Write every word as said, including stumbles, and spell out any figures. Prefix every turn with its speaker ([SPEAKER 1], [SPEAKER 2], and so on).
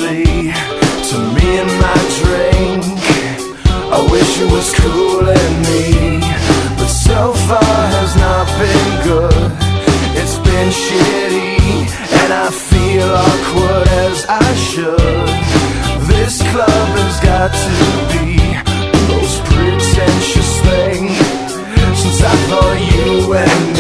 [SPEAKER 1] nicely to me and my drink. I wish it was cooling me, but so far has not been good. It's been shitty, and I feel awkward as I should. This club has got to be the most pretentious thing since I thought you and